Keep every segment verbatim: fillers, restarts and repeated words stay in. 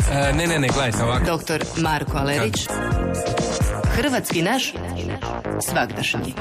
E, ne, ne, ne, gledajte ovako. Doktor Marko Alerić. Hrvatski naš svagdašnji.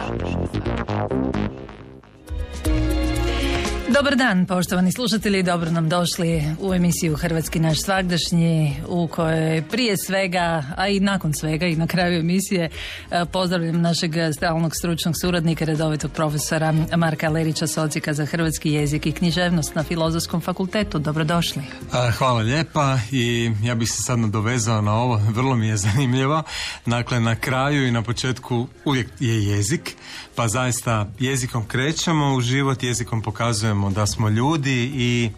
Dobar dan, poštovani slušatelji, dobro nam došli u emisiju Hrvatski naš svagdašnji, u kojoj prije svega, a i nakon svega i na kraju emisije, pozdravljam našeg stalnog stručnog suradnika, redovitog profesora Marka Alerića s Odsjeka za hrvatski jezik i književnost na Filozofskom fakultetu. Dobrodošli. Hvala lijepa i ja bih se sad nadovezao na ovo, vrlo mi je zanimljivo. Dakle, na kraju i na početku uvijek je jezik, pa zaista jezikom krećemo u život, jezikom pokazujemo da smo ljudi i,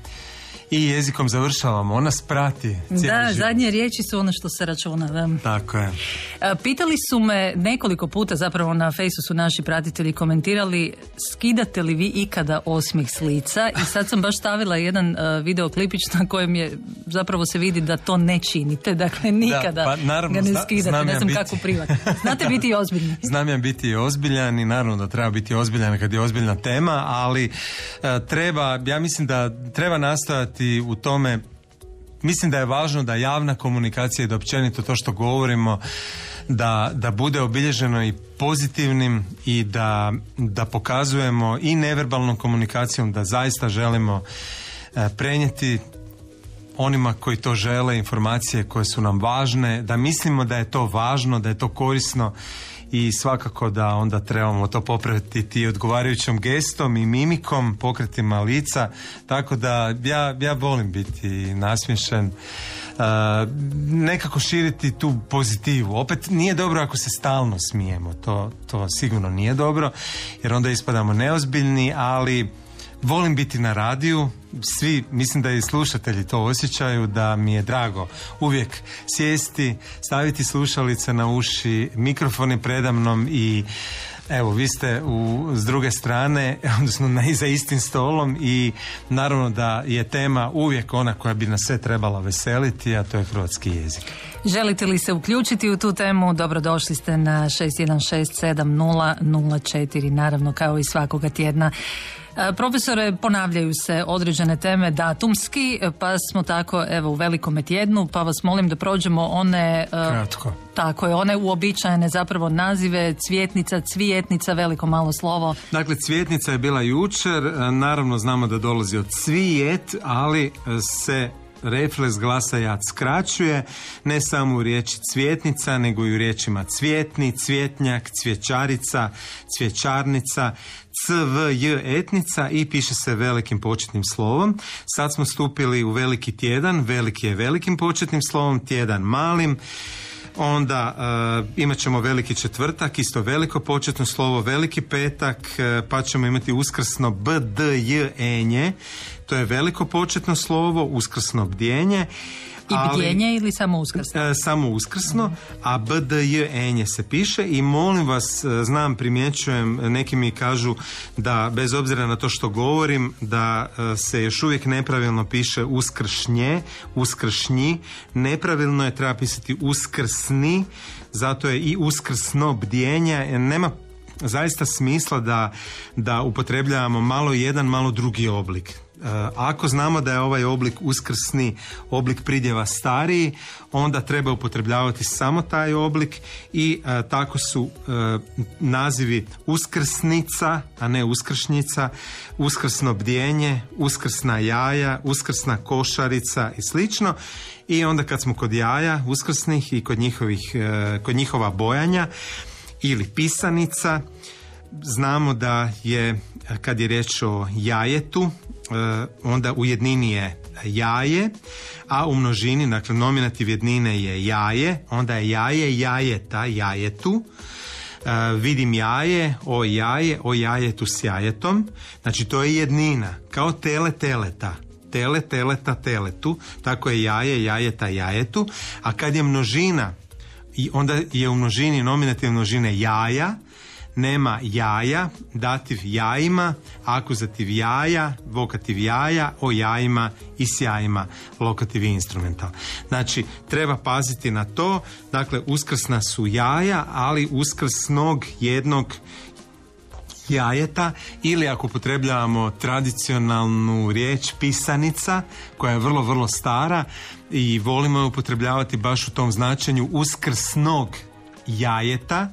i jezikom završavamo. On nas prati. Da, život. Zadnje riječi su ono što se računa. Da. Tako je. Pitali su me nekoliko puta, zapravo na Fejsu su naši pratitelji komentirali, skidate li vi ikada osmijeh s lica, i sad sam baš stavila jedan uh, videoklipić na kojem je zapravo se vidi da to ne činite, dakle nikada da, pa, naravno, ga ne skidate, zna, ne znam biti, kako privatno. Znate biti i ozbiljni. Znam ja biti ozbiljan i naravno da treba biti ozbiljan kad je ozbiljna tema, ali uh, treba, ja mislim da treba nastojati u tome. Mislim da je važno da javna komunikacija i da općenito to što govorimo da, da bude obilježeno i pozitivnim i da, da pokazujemo i neverbalnom komunikacijom da zaista želimo e, prenijeti onima koji to žele informacije koje su nam važne, da mislimo da je to važno, da je to korisno i svakako da onda trebamo to popratiti odgovarajućom gestom i mimikom, pokretima lica, tako da ja, ja volim biti nasmiješen, uh, nekako širiti tu pozitivu. Opet nije dobro ako se stalno smijemo, to, to sigurno nije dobro, jer onda ispadamo neozbiljni, ali volim biti na radiju, svi, mislim da i slušatelji to osjećaju, da mi je drago uvijek sjesti, staviti slušalice na uši, mikrofon je predamnom i evo, vi ste u, s druge strane, odnosno na, za istim stolom i naravno da je tema uvijek ona koja bi nas sve trebala veseliti, a to je hrvatski jezik. Želite li se uključiti u tu temu? Dobrodošli ste na šest jedan šest sedam nula nula četiri, naravno kao i svakoga tjedna. Profesore, ponavljaju se određene teme datumski, pa smo tako evo u velikome tjednu, pa vas molim da prođemo one Kratko. Tako je, one uobičajene zapravo nazive, cvjetnica, cvijetnica, veliko malo slovo. Dakle, cvjetnica je bila jučer, naravno znamo da dolazi od cvijet, ali se refleks glasa jad skraćuje, ne samo u riječi cvjetnica, nego i u riječima cvjetni, cvjetnjak, cvjećarica, cvjećarnica, cvj etnica i piše se velikim početnim slovom. Sad smo stupili u veliki tjedan, veliki je velikim početnim slovom, tjedan malim. Onda uh, imat ćemo veliki četvrtak, isto veliko početno slovo, veliki petak, uh, pa ćemo imati uskrsno bdj enje, to je veliko početno slovo, uskrsno bdjenje. I bdjenje ili samo uskrsno? E, samo uskrsno, a bdj enje se piše i molim vas, znam, primjećujem, neki mi kažu da bez obzira na to što govorim, da se još uvijek nepravilno piše uskršnje, uskršnji, nepravilno je, treba pisati uskrsni, zato je i uskrsno bdjenje, nema zaista smisla da, da upotrebljavamo malo jedan, malo drugi oblik. Ako znamo da je ovaj oblik uskrsni oblik pridjeva stariji, onda treba upotrebljavati samo taj oblik i e, tako su e, nazivi uskrsnica, a ne uskršnjica, uskrsno bdjenje, uskrsna jaja, uskrsna košarica i slično. I onda kad smo kod jaja uskrsnih i kod njihovih, e, kod njihova bojanja ili pisanica, znamo da je, kad je riječ o jajetu, onda u jednini je jaje, a u množini, dakle nominativ jednine je jaje, onda je jaje, jajeta, jajetu. Uh, vidim jaje, o jaje, o jajetu s jajetom. Znači to je jednina, kao tele, teleta. Tele, teleta, teletu. Tako je jaje, jajeta, jajetu. A kad je množina, i onda je u množini nominativ množine jaja, nema jaja, dativ jajima, akuzativ jaja, vokativ jaja, o jajima i s jajima, lokativ i instrumental. Znači, treba paziti na to, dakle, uskrsna su jaja, ali uskrsnog jednog jajeta, ili ako upotrebljavamo tradicionalnu riječ pisanica, koja je vrlo, vrlo stara i volimo je upotrebljavati baš u tom značenju uskrsnog jajeta,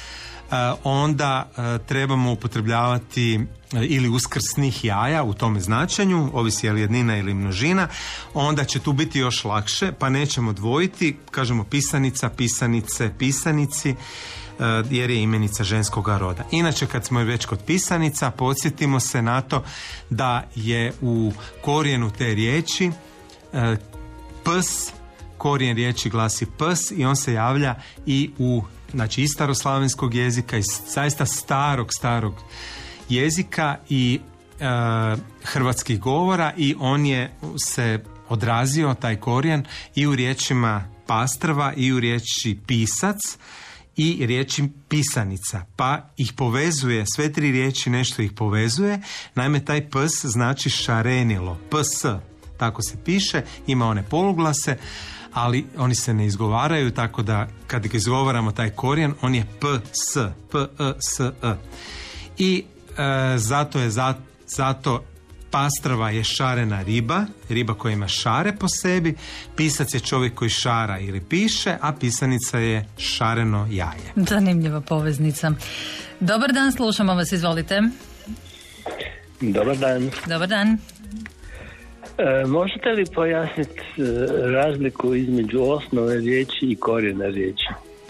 onda trebamo upotrebljavati ili uskrsnih jaja u tome značenju, ovisi je li jednina ili množina, onda će tu biti još lakše, pa nećemo dvojiti, kažemo pisanica, pisanice, pisanici, jer je imenica ženskoga roda. Inače, kad smo već kod pisanica, podsjetimo se na to da je u korijenu te riječi ps, korijen riječi glasi ps i on se javlja i u, znači, iz staroslavenskog jezika, iz zaista starog, starog jezika i e, hrvatskih govora, i on je se odrazio, taj korijen, i u riječima pastrva i u riječi pisac i riječi pisanica, pa ih povezuje, sve tri riječi nešto ih povezuje. Naime, taj ps znači šarenilo, ps, tako se piše, ima one poluglase, ali oni se ne izgovaraju, tako da kad izgovaramo taj korijen, on je ps, p e s e. I e, zato je za, zato pastrva je šarena riba, riba koja ima šare po sebi, pisac je čovjek koji šara ili piše, a pisanica je šareno jaje. Zanimljiva poveznica. Dobar dan, slušamo vas, izvolite. Dobar dan. Dobar dan. E, možete li pojasniti e, razliku između osnove riječi i korijena riječi?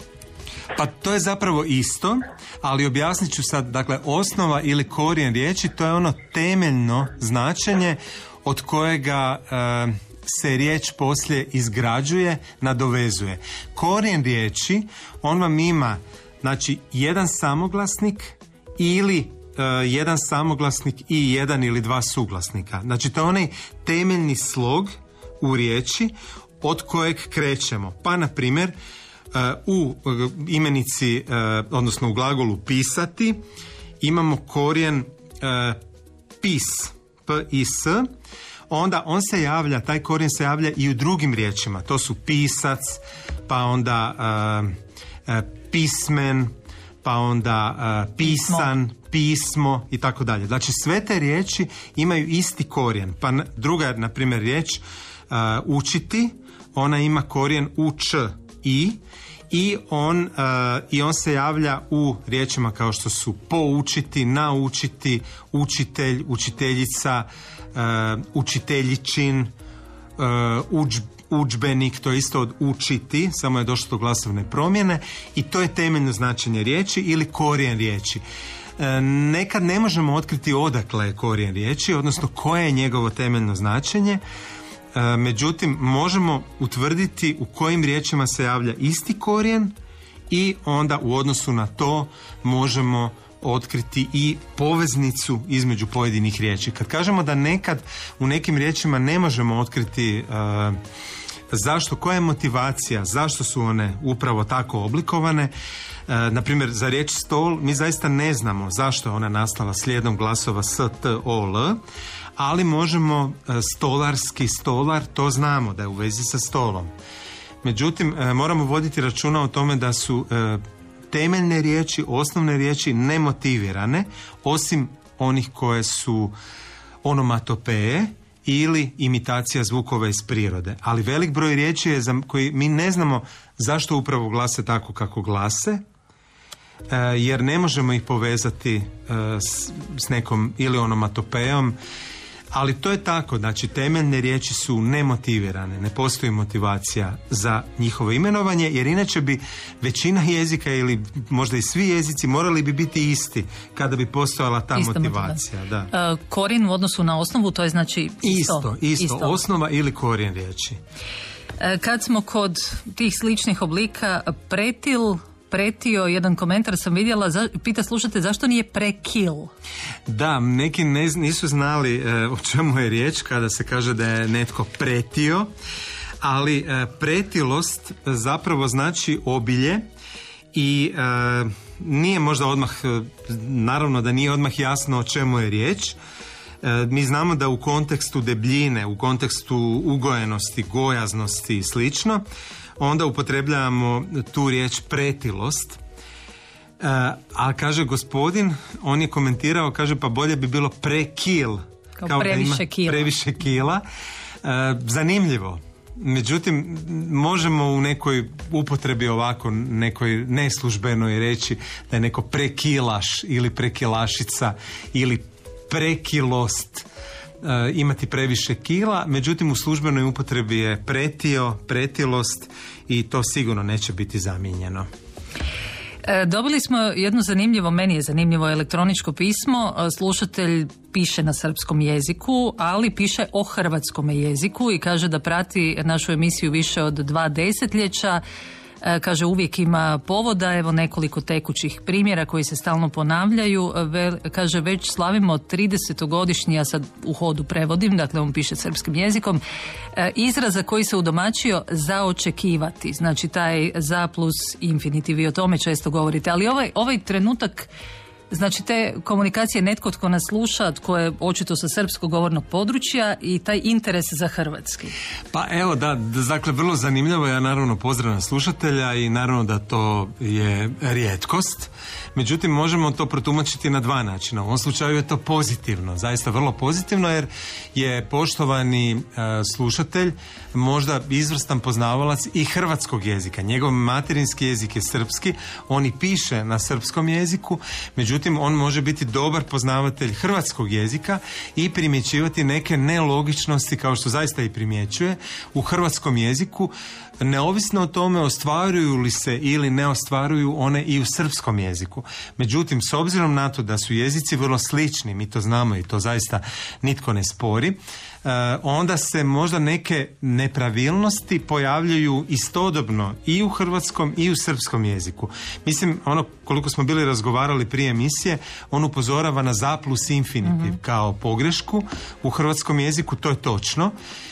Pa to je zapravo isto, ali objasnit ću sad, dakle, osnova ili korijen riječi, to je ono temeljno značenje od kojega e, se riječ poslije izgrađuje, nadovezuje. Korijen riječi, on vam ima, znači, jedan samoglasnik ili Uh, jedan samoglasnik i jedan ili dva suglasnika. Znači, to je onaj temeljni slog u riječi od kojeg krećemo. Pa, na primjer, uh, u uh, imenici, uh, odnosno u glagolu pisati, imamo korijen uh, pis, p i s, onda on se javlja, taj korijen se javlja i u drugim riječima. To su pisac, pa onda uh, uh, pismen, pa onda uh, pisan, pismo. pismo i tako dalje. Znači, sve te riječi imaju isti korijen. Pa druga, na primjer, riječ uh, učiti, ona ima korijen uč i i on, uh, i on se javlja u riječima kao što su poučiti, naučiti, učitelj, učiteljica, uh, učiteljičin, uh, uč, udžbenik, to je isto od učiti, samo je došlo do glasovne promjene, i to je temeljno značenje riječi ili korijen riječi. E, nekad ne možemo otkriti odakle je korijen riječi, odnosno koje je njegovo temeljno značenje, e, međutim možemo utvrditi u kojim riječima se javlja isti korijen i onda u odnosu na to možemo otkriti i poveznicu između pojedinih riječi. Kad kažemo da nekad u nekim riječima ne možemo otkriti uh, zašto, koja je motivacija, zašto su one upravo tako oblikovane, uh, na primjer za riječ stol mi zaista ne znamo zašto je ona nastala slijedom glasova s, t, o, l, ali možemo uh, stolarski, stolar, to znamo da je u vezi sa stolom. Međutim, uh, moramo voditi računa o tome da su uh, temeljne riječi, osnovne riječi nemotivirane, osim onih koje su onomatopeje ili imitacija zvukova iz prirode. Ali velik broj riječi je za koji mi ne znamo zašto upravo glase tako kako glase, jer ne možemo ih povezati s, s nekom ili onomatopejom. Ali to je tako, znači temeljne riječi su nemotivirane, ne postoji motivacija za njihovo imenovanje, jer inače bi većina jezika ili možda i svi jezici morali bi biti isti kada bi postojala ta Ista motivacija. Da. Uh, korijen u odnosu na osnovu, to je znači isto? Isto, isto, isto. Osnova ili korijen riječi. Uh, kad smo kod tih sličnih oblika, pretil, pretio, jedan komentar sam vidjela, za, pita slušate zašto nije prekil? Da, neki ne, nisu znali e, o čemu je riječ kada se kaže da je netko pretio, ali e, pretilost zapravo znači obilje i e, nije možda odmah, naravno da nije odmah jasno o čemu je riječ. E, mi znamo da u kontekstu debljine, u kontekstu ugojenosti, gojaznosti i slično, onda upotrebljavamo tu riječ pretilost. a kaže gospodin, on je komentirao, kaže pa bolje bi bilo prekil. Kao, kao previše kila. Previše kila. Uh, zanimljivo. Međutim, možemo u nekoj upotrebi ovako, nekoj neslužbenoj reći da je neko prekilaš ili prekilašica ili prekilost, uh, imati previše kila, međutim u službenoj upotrebi je pretio, pretilost i to sigurno neće biti zamijenjeno. Dobili smo jedno zanimljivo, meni je zanimljivo elektroničko pismo. Slušatelj piše na srpskom jeziku, ali piše o hrvatskom jeziku i kaže da prati našu emisiju više od dva desetljeća. Kaže uvijek ima povoda, evo nekoliko tekućih primjera koji se stalno ponavljaju. Ve, kaže već slavimo tridesetogodišnji, ja sad u hodu prevodim, dakle on piše srpskim jezikom, izraza koji se udomačio za očekivati. Znači taj za plus infinitiv, i o tome često govorite. Ali ovaj, ovaj trenutak, znači te komunikacije, netko tko nas sluša, tko je očito sa srpskog govornog područja i taj interes za hrvatski. Pa evo da, dakle vrlo zanimljivo, ja naravno pozdravljam slušatelja i naravno da to je rijetkost, međutim možemo to protumačiti na dva načina. U ovom slučaju je to pozitivno, zaista vrlo pozitivno, jer je poštovani uh, slušatelj možda izvrstan poznavalac i hrvatskog jezika. Njegov materinski jezik je srpski, on i piše na srpskom jeziku, međutim on može biti dobar poznavatelj hrvatskog jezika i primjećivati neke nelogičnosti, kao što zaista i primjećuje u hrvatskom jeziku, neovisno o tome ostvaruju li se ili ne ostvaruju one i u srpskom jeziku. Međutim, s obzirom na to da su jezici vrlo slični, mi to znamo i to zaista nitko ne spori, onda se možda neke nepravilnosti pojavljaju istodobno i u hrvatskom i u srpskom jeziku. Mislim, ono koliko smo bili razgovarali prije emisije, on upozorava na za plus infinitiv mm-hmm. kao pogrešku u hrvatskom jeziku, to je točno.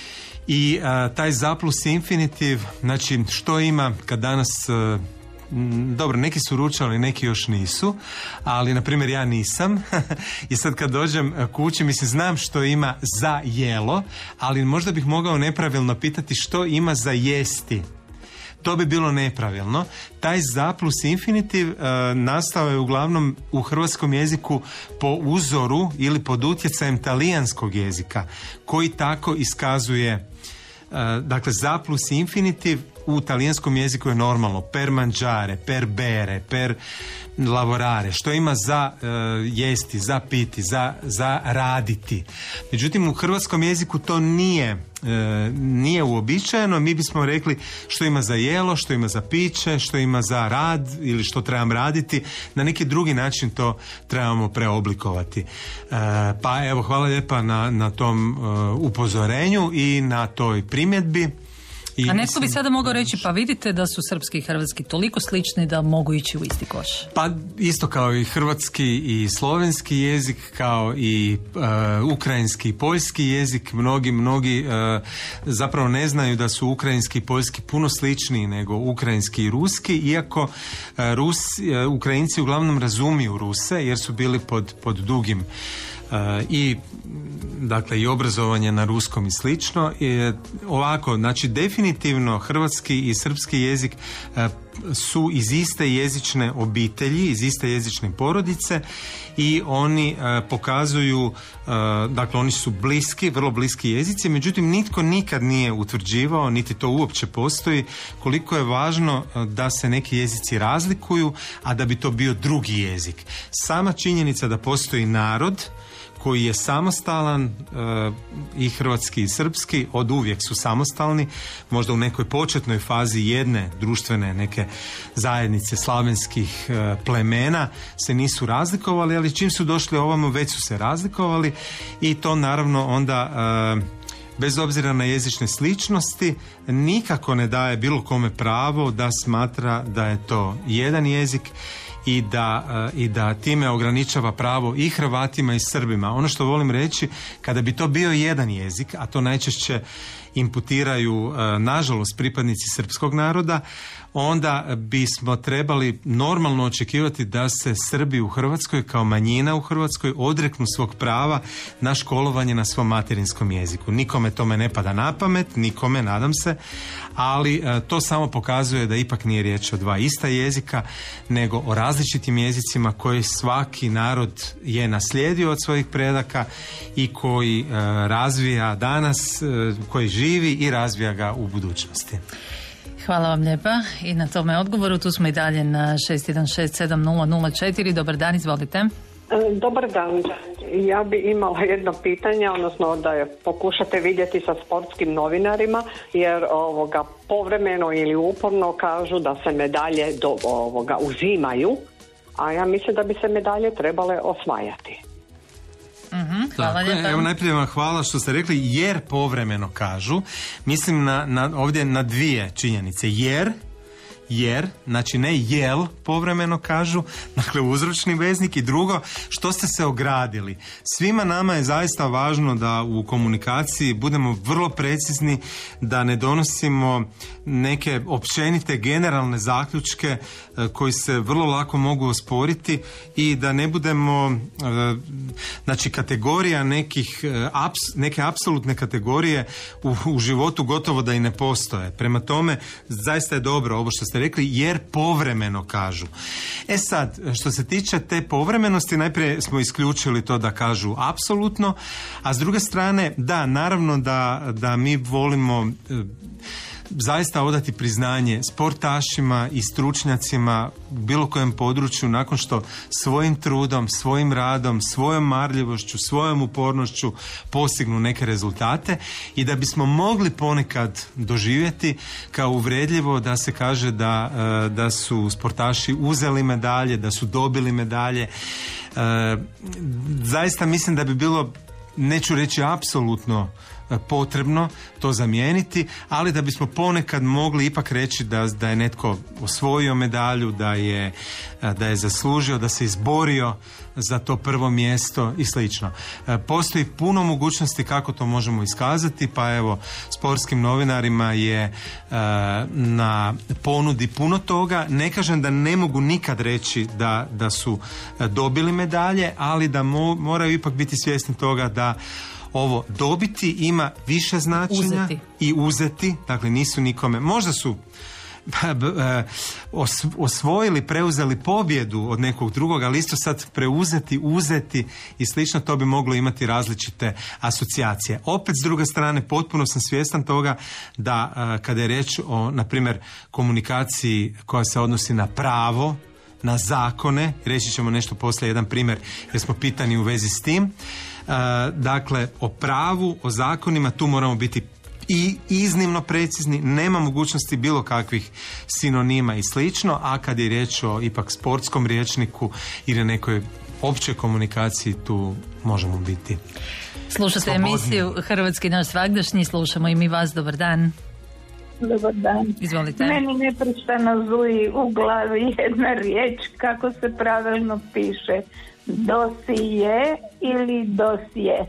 I a, taj za plus infinitiv, znači što ima kad danas, a, m, dobro, neki su ručali, neki još nisu, ali na primjer ja nisam i sad kad dođem kući, mislim, znam što ima za jelo, ali možda bih mogao nepravilno pitati što ima za jesti. To bi bilo nepravilno. Taj za plus infinitiv uh, nastao je uglavnom u hrvatskom jeziku po uzoru ili pod utjecajem talijanskog jezika, koji tako iskazuje, uh, dakle za plus infinitiv u talijanskom jeziku je normalno per mangiare, per bere, per lavorare, što ima za uh, jesti, za piti, za, za raditi. Međutim, u hrvatskom jeziku to nije E, nije uobičajeno. Mi bismo rekli što ima za jelo, što ima za piće, što ima za rad ili što trebam raditi. Na neki drugi način to trebamo preoblikovati. E, pa evo, hvala lijepa na, na tom uh, upozorenju i na toj primjedbi. I a netko bi sada mogao reći, pa vidite da su srpski i hrvatski toliko slični da mogu ići u isti koš. Pa isto kao i hrvatski i slovenski jezik, kao i uh, ukrajinski i poljski jezik. Mnogi, mnogi uh, zapravo ne znaju da su ukrajinski i poljski puno sličniji nego ukrajinski i ruski, iako uh, Rus, uh, Ukrajinci uglavnom razumiju Ruse jer su bili pod, pod dugim uh, i dakle i obrazovanje na ruskom i slično. I, ovako, znači definitivno hrvatski i srpski jezik e, su iz iste jezične obitelji, iz iste jezične porodice i oni e, pokazuju, e, dakle oni su bliski, vrlo bliski jezici, međutim nitko nikad nije utvrđivao, niti to uopće postoji, koliko je važno da se neki jezici razlikuju, a da bi to bio drugi jezik. Sama činjenica da postoji narod koji je samostalan, e, i hrvatski i srpski, od uvijek su samostalni, možda u nekoj početnoj fazi jedne društvene neke zajednice slavenskih e, plemena se nisu razlikovali, ali čim su došli ovamo već su se razlikovali i to naravno onda e, bez obzira na jezične sličnosti nikako ne daje bilo kome pravo da smatra da je to jedan jezik i da, i da time ograničava pravo i Hrvatima i Srbima. Ono što volim reći, kada bi to bio jedan jezik, a to najčešće imputiraju nažalost pripadnici srpskog naroda, onda bismo trebali normalno očekivati da se Srbi u Hrvatskoj kao manjina u Hrvatskoj odreknu svog prava na školovanje na svom materinskom jeziku. Nikome tome ne pada na pamet, nikome, nadam se, ali to samo pokazuje da ipak nije riječ o dva ista jezika, nego o različitim jezicima koji svaki narod je naslijedio od svojih predaka i koji razvija danas, koji živi i razvija ga u budućnosti. Hvala vam lijepa i na tome odgovoru. Tu smo i dalje na šest jedan šest sedam nula nula četiri. Dobar dan, izvolite. Dobar dan. Ja bi imala jedno pitanje, odnosno da je pokušate vidjeti sa sportskim novinarima, jer ovoga povremeno ili uporno kažu da se medalje do ovoga uzimaju, a ja mislim da bi se medalje trebale osvajati. Mm-hmm, hvala lijepa. Evo najprije vam hvala što ste rekli jer povremeno kažu. Mislim na, na, ovdje na dvije činjenice. Jer jer, znači ne jel povremeno kažu, dakle uzročni veznik, i drugo, što ste se ogradili. Svima nama je zaista važno da u komunikaciji budemo vrlo precizni, da ne donosimo neke općenite generalne zaključke koji se vrlo lako mogu osporiti i da ne budemo, znači kategorija nekih, neke apsolutne kategorije u, u životu gotovo da i ne postoje. Prema tome, zaista je dobro ovo što ste rekli, jer povremeno kažu. E sad, što se tiče te povremenosti, najprije smo isključili to da kažu apsolutno, a s druge strane, da, naravno da, da mi volimo zaista odati priznanje sportašima i stručnjacima u bilo kojem području nakon što svojim trudom, svojim radom, svojom marljivošću, svojom upornošću postignu neke rezultate, i da bismo mogli ponekad doživjeti kao uvredljivo da se kaže da, da su sportaši uzeli medalje, da su dobili medalje. Zaista mislim da bi bilo, neću reći apsolutno potrebno to zamijeniti, ali da bismo ponekad mogli ipak reći da, da je netko osvojio medalju, da je, da je zaslužio, da se izborio za to prvo mjesto i slično. Postoji puno mogućnosti kako to možemo iskazati, pa evo, sportskim novinarima je na ponudi puno toga. Ne kažem da ne mogu nikad reći da, da su dobili medalje, ali da mo, moraju ipak biti svjesni toga da ovo dobiti ima više značenja uzeti. I uzeti, dakle nisu nikome, možda su osvojili, preuzeli pobjedu od nekog drugog, ali isto sad preuzeti, uzeti i slično, to bi moglo imati različite asocijacije. Opet s druge strane, potpuno sam svjestan toga da kada je riječ o, na primjer, komunikaciji koja se odnosi na pravo, na zakone, reći ćemo nešto poslije, jedan primjer jer smo pitani u vezi s tim. Uh, dakle, o pravu, o zakonima, tu moramo biti i iznimno precizni, nema mogućnosti bilo kakvih sinonima i slično, a kad je riječ o ipak sportskom rječniku ili nekoj općoj komunikaciji, tu možemo biti Slušate slobodni. Emisiju Hrvatski naš svagdašnji, slušamo i mi vas, dobar dan. Dobar dan. Izvolite. Meni neprestano zuji u glavi jedna riječ, kako se pravilno piše. Dosije ili dosje?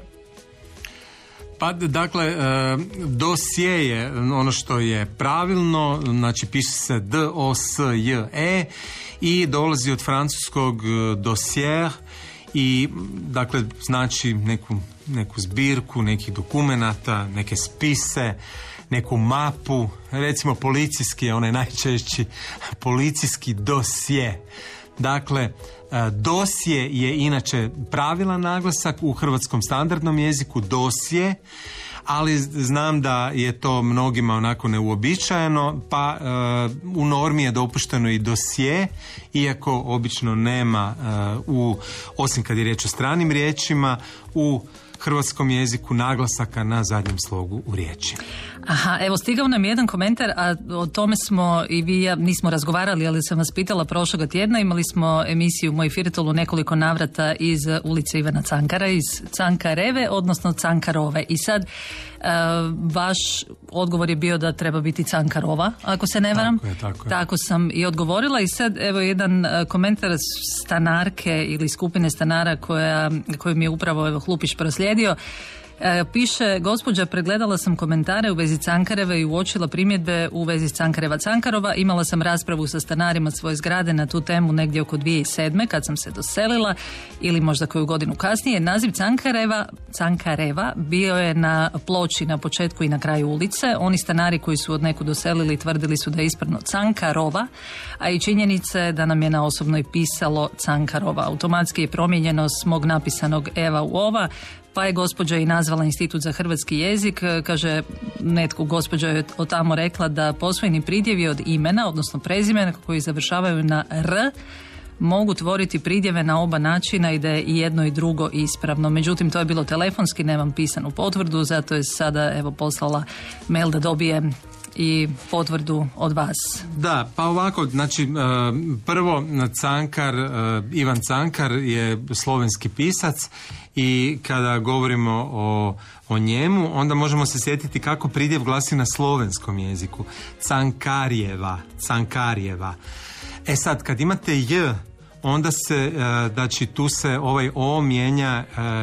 Pa dakle, dosje je ono što je pravilno, znači piše se D O S J E i dolazi od francuskog dosier i dakle znači neku, neku zbirku nekih dokumenata, neke spise, neku mapu, recimo policijski je onaj najčešći policijski dosje. Dakle, dosje je inače pravilan naglasak u hrvatskom standardnom jeziku, dosje, ali znam da je to mnogima onako neuobičajeno, pa uh, u normi je dopušteno i dosje, iako obično nema, uh, u, osim kad je riječ o stranim riječima, u hrvatskom jeziku naglasaka na zadnjem slogu u riječi. Aha, evo stigao nam jedan komentar, a o tome smo i vi ja nismo razgovarali, ali sam vas pitala prošloga tjedna. Imali smo emisiju Moj Firtol u nekoliko navrata iz ulice Ivana Cankara, iz Cankareve, odnosno Cankarove. I sad uh, vaš odgovor je bio da treba biti Cankarova, ako se ne varam. Tako je, tako je. Tako sam i odgovorila. I sad evo jedan uh, komentar stanarke ili skupine stanara koja, koju mi je upravo evo Hlupić proslijedio. E, piše, gospođa, pregledala sam komentare u vezi Cankareve i uočila primjedbe u vezi Cankareva Cankarova. Imala sam raspravu sa stanarima svoje zgrade na tu temu negdje oko dvije tisuće sedme kad sam se doselila ili možda koju godinu kasnije. Naziv Cankareva, Cankareva bio je na ploči na početku i na kraju ulice. Oni stanari koji su od neku doselili tvrdili su da je ispravno Cankarova, a i činjenice da nam je na osobnoj pisalo Cankarova. Automatski je promijenjeno s mog napisanog Eva u Ova, pa je gospođa i nazvala Institut za hrvatski jezik. Kaže, netko gospođa je od tamo rekla da posvojeni pridjevi od imena, odnosno prezimena koji završavaju na R, mogu tvoriti pridjeve na oba načina i da je i jedno i drugo ispravno. Međutim, to je bilo telefonski, nemam pisanu potvrdu, zato je sada evo poslala mail da dobije i potvrdu od vas. Da, pa ovako, znači prvo Cankar, Ivan Cankar je slovenski pisac i kada govorimo o, o njemu, onda možemo se sjetiti kako pridjev glasi na slovenskom jeziku. Cankarjeva, Cankarjeva. E sad, kad imate J, onda se, znači tu se ovaj O mijenja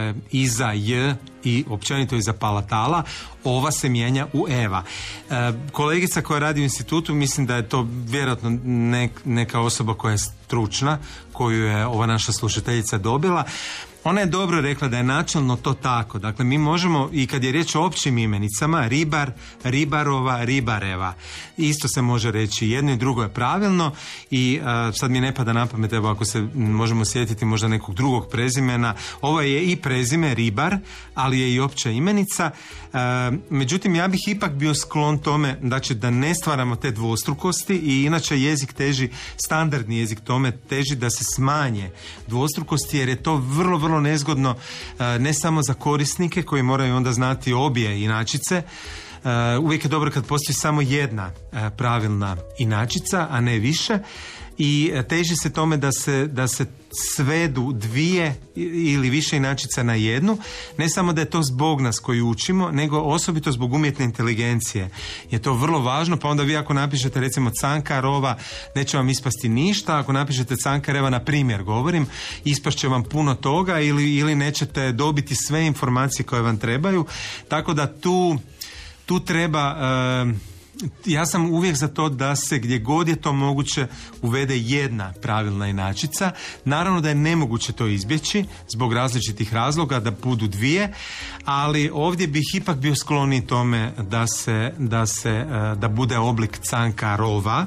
iza J i općenito iza palatala, ova se mijenja u Eva. Kolegica koja radi u institutu, mislim da je to vjerojatno neka osoba koja je stručna, koju je ova naša slušateljica dobila. Ona je dobro rekla da je načelno to tako. Dakle, mi možemo, i kad je riječ o općim imenicama, ribar, ribarova, ribareva, isto se može reći, jedno i drugo je pravilno i uh, sad mi ne pada na pamet, evo ako se možemo sjetiti možda nekog drugog prezimena, ovo je i prezime ribar, ali je i opća imenica. Uh, međutim, ja bih ipak bio sklon tome, znači da ne stvaramo te dvostrukosti i inače jezik teži, standardni jezik tome teži da se smanje dvostrukosti, jer je to vrlo, vrlo nezgodno ne samo za korisnike koji moraju onda znati obje inačice. Uvijek je dobro kad postoji samo jedna pravilna inačica, a ne više, i teži se tome da se, da se svedu dvije ili više inačica na jednu. Ne samo da je to zbog nas koji učimo, nego osobito zbog umjetne inteligencije je to vrlo važno, pa onda vi ako napišete recimo Cankarova, neće vam ispasti ništa. Ako napišete Cankareva, na primjer govorim, ispašće vam puno toga ili, ili nećete dobiti sve informacije koje vam trebaju. Tako da tu, tu treba... Uh, ja sam uvijek za to da se gdje god je to moguće uvede jedna pravilna inačica. Naravno da je nemoguće to izbjeći zbog različitih razloga da budu dvije, ali ovdje bih ipak bio skloniji tome da se, da se, da bude oblik Cankarova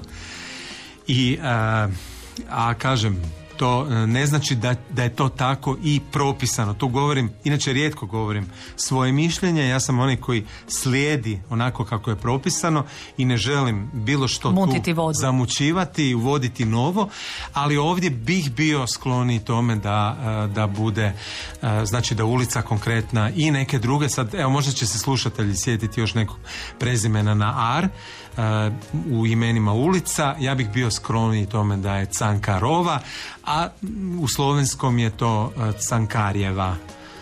i a kažem, to ne znači da, da je to tako i propisano. Tu govorim, inače rijetko govorim svoje mišljenje, ja sam onaj koji slijedi onako kako je propisano i ne želim bilo što Mutiti tu vodu. zamućivati i uvoditi novo, ali ovdje bih bio skloniji tome da, da bude, znači da ulica konkretna i neke druge, sad evo možda će se slušatelji sjetiti još nekog prezimena na ar u imenima ulica, ja bih bio skloniji tome da je Cankarova, a u slovenskom je to Cankarjeva.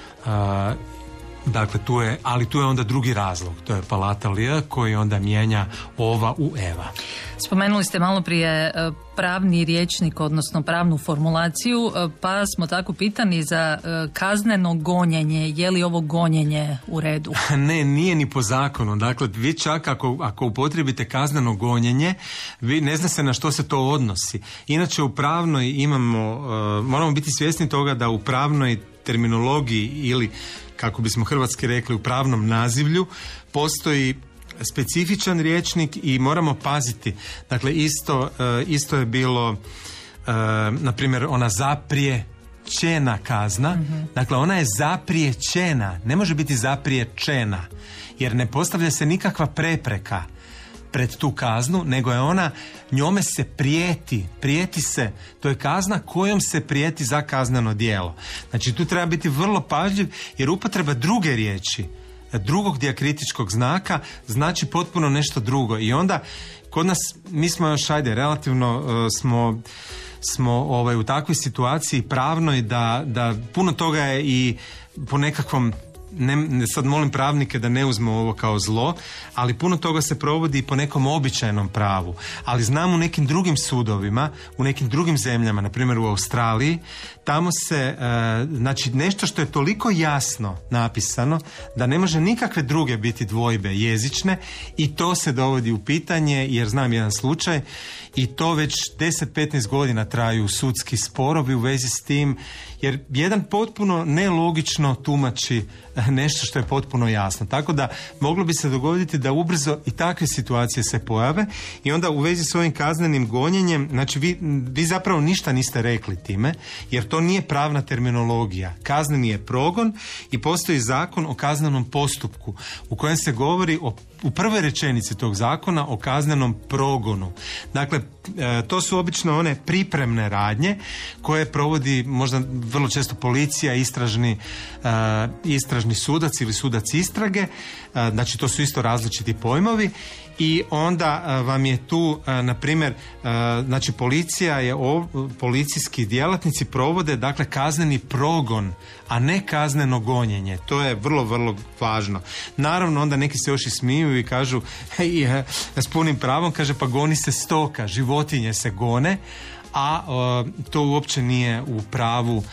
Dakle, tu je, ali tu je onda drugi razlog, to je palatal J koji onda mijenja ova u Eva. Spomenuli ste malo prije pravni rječnik, odnosno pravnu formulaciju, pa smo tako pitani za kazneno gonjenje. Je li ovo gonjenje u redu? Ne, nije ni po zakonu. Dakle, vi čak ako, ako upotrijebite kazneno gonjenje, vi ne zna se na što se to odnosi. Inače, u pravnoj imamo, uh, moramo biti svjesni toga da u pravnoj terminologiji ili, kako bismo hrvatski rekli, u pravnom nazivlju postoji specifičan rječnik i moramo paziti. Dakle, isto, isto je bilo, na primjer, ona zapriječena kazna. Mm-hmm. Dakle, ona je zapriječena, ne može biti zapriječena, jer ne postavlja se nikakva prepreka pred tu kaznu, nego je ona, njome se prijeti, prijeti se, to je kazna kojom se prijeti za kazneno djelo. Znači tu treba biti vrlo pažljiv, jer upotreba druge riječi, drugog dijakritičkog znaka, znači potpuno nešto drugo. I onda, kod nas, mi smo još, ajde, relativno uh, smo, smo ovaj, u takvoj situaciji pravnoj da, da puno toga je i po nekakvom ne, ne, sad molim pravnike da ne uzmu ovo kao zlo, ali puno toga se provodi po nekom običajnom pravu. Ali znam u nekim drugim sudovima, u nekim drugim zemljama, na primjer u Australiji, tamo se, e, znači nešto što je toliko jasno napisano da ne može nikakve druge biti dvojbe jezične i to se dovodi u pitanje, jer znam jedan slučaj i to već deset do petnaest godina traju sudski sporovi u vezi s tim, jer jedan potpuno nelogično tumači nešto što je potpuno jasno. Tako da moglo bi se dogoditi da ubrzo i takve situacije se pojave i onda u vezi s ovim kaznenim gonjenjem, znači vi, vi zapravo ništa niste rekli time, jer to nije pravna terminologija. Kazneni je progon i postoji zakon o kaznenom postupku u kojem se govori o, u prvoj rečenici tog zakona o kaznenom progonu. Dakle, e, to su obično one pripremne radnje koje provodi možda vrlo često policija, istražni, e, istražni sudac ili sudac istrage, e, znači to su isto različiti pojmovi. I onda a, vam je tu, a, na primjer, a, znači policija je, o, policijski djelatnici provode, dakle, kazneni progon, a ne kazneno gonjenje. To je vrlo, vrlo važno. Naravno, onda neki se još i smiju i kažu, hej, s punim pravom, kaže, pa goni se stoka, životinje se gone, a, a to uopće nije u pravu,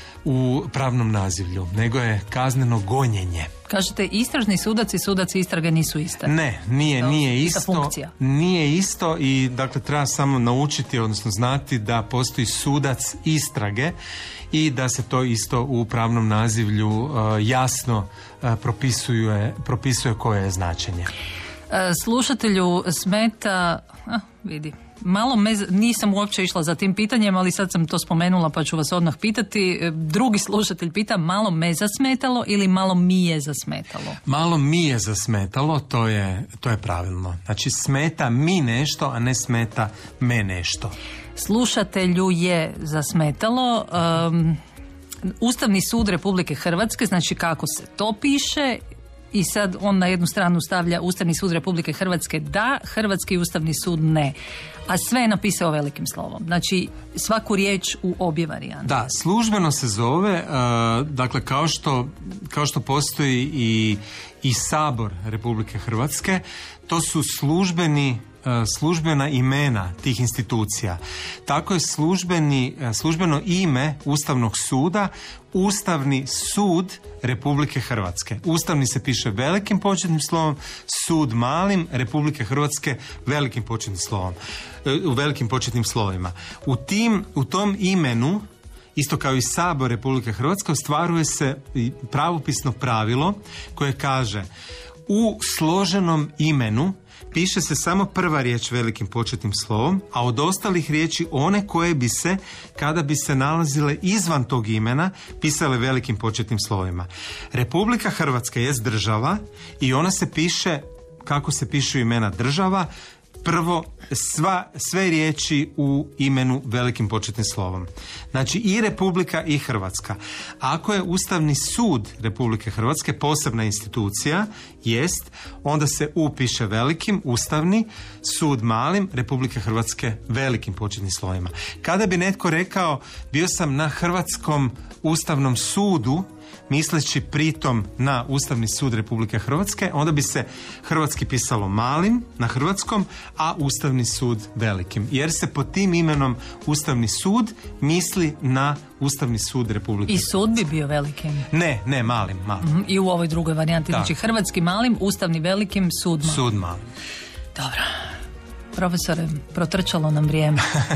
u pravnom nazivlju, nego je kazneno gonjenje. Kažete, istražni sudac i sudac istrage nisu iste? Ne, nije, nije ista isto. Funkcija. Nije isto i dakle treba samo naučiti, odnosno znati da postoji sudac istrage i da se to isto u pravnom nazivlju uh, jasno uh, propisuje, propisuje koje je značenje. Slušatelju smeta, a, vidi, malo me, nisam uopće išla za tim pitanjem, ali sad sam to spomenula pa ću vas odmah pitati. Drugi slušatelj pita, malo me zasmetalo ili malo mi je zasmetalo? Malo mi je zasmetalo, to je, to je pravilno. Znači smeta mi nešto, a ne smeta me nešto. Slušatelju je zasmetalo. Um, Ustavni sud Republike Hrvatske, znači kako se to piše, i sad on na jednu stranu stavlja Ustavni sud Republike Hrvatske da, Hrvatski Ustavni sud ne. A sve je napisao velikim slovom. Znači svaku riječ u obje varijante. Da, službeno se zove, uh, dakle kao što, kao što postoji i, i Sabor Republike Hrvatske, to su službeni službena imena tih institucija. Tako je službeni, službeno ime Ustavnog suda Ustavni sud Republike Hrvatske. Ustavni se piše velikim početnim slovom, sud malim, Republike Hrvatske velikim početnim slovom, u velikim početnim slovima. U tim, u tom imenu, isto kao i Sabor Republike Hrvatske, ostvaruje se pravopisno pravilo koje kaže: u složenom imenu piše se samo prva riječ velikim početnim slovom, a od ostalih riječi one koje bi se, kada bi se nalazile izvan tog imena, pisale velikim početnim slovima. Republika Hrvatska jest država i ona se piše, kako se pišu imena država, prvo sva, sve riječi u imenu velikim početnim slovom. Znači i Republika i Hrvatska. Ako je Ustavni sud Republike Hrvatske posebna institucija, jest, onda se U piše velikim, Ustavni, sud malim, Republike Hrvatske velikim početnim slovima. Kada bi netko rekao bio sam na Hrvatskom Ustavnom sudu, misleći pritom na Ustavni sud Republike Hrvatske, onda bi se hrvatski pisalo malim na hrvatskom, a Ustavni sud velikim. Jer se pod tim imenom Ustavni sud misli na Ustavni sud Republike Hrvatske. I sud bi bio velikim? Ne, ne, malim. malim. Mm, I u ovoj drugoj varijanti. Znači hrvatski malim, Ustavni velikim, sud malim. Sud malim. Dobro. Profesore, protrčalo nam vrijeme.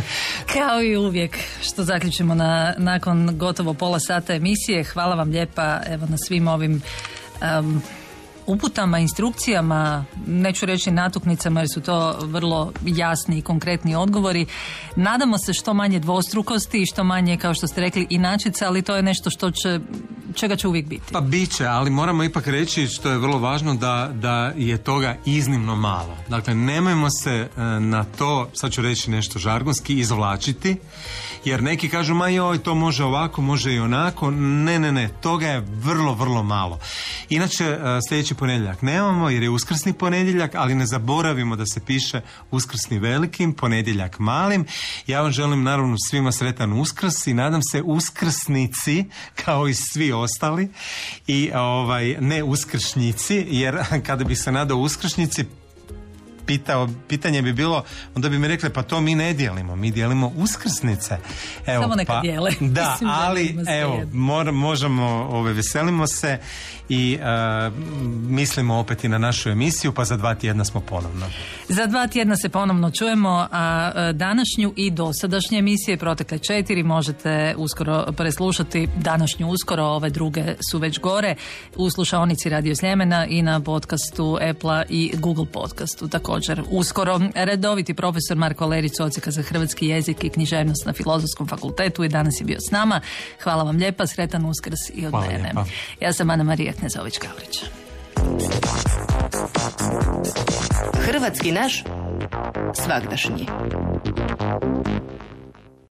Kao i uvijek što zaključimo na, nakon gotovo pola sata emisije. Hvala vam lijepa evo, na svim ovim um, uputama, instrukcijama, neću reći natuknicama jer su to vrlo jasni i konkretni odgovori. Nadamo se što manje dvostrukosti i što manje, kao što ste rekli, inačica, ali to je nešto što će, čega će uvijek biti. Pa bit će, ali moramo ipak reći, što je vrlo važno, da, da je toga iznimno malo. Dakle, nemojmo se na to, sad ću reći nešto žargonski, izvlačiti, jer neki kažu, ma joj, to može ovako, može i onako. Ne, ne, ne, toga je vrlo, vrlo malo. Inače, sljedeći ponedjeljak nemamo jer je uskrsni ponedjeljak, ali ne zaboravimo da se piše uskrsni velikim, ponedjeljak malim. Ja vam želim naravno svima sretan Uskrs i nadam se uskrsnici, kao i svi ostali i ovaj, ne uskršnjici, jer kada bi se nadao uskršnjici, Pitao, pitanje bi bilo, onda bi mi rekli pa to mi ne dijelimo, mi dijelimo uskrsnice. Evo, samo neka pa, dijele. Da, Mislim, ali evo, mor, možemo, ove, veselimo se i uh, mislimo opet i na našu emisiju, pa za dva tjedna smo ponovno. Za dva tjedna se ponovno čujemo, a današnju i dosadašnje emisije, protekle četiri, možete uskoro preslušati, današnju uskoro, ove druge su već gore, u slušaonici Radio Sljemena i na podcastu Apple i Google podcastu. Također uskoro redoviti profesor Marko Lerić, odsjeka za hrvatski jezik i književnost na Filozofskom fakultetu, i danas je bio s nama. Hvala vam lijepa, sretan Uskrs i od Hvala mene. Lijepa. Ja sam Ana Marija Knezović-Gavrić. Hrvatski naš svagdašnji.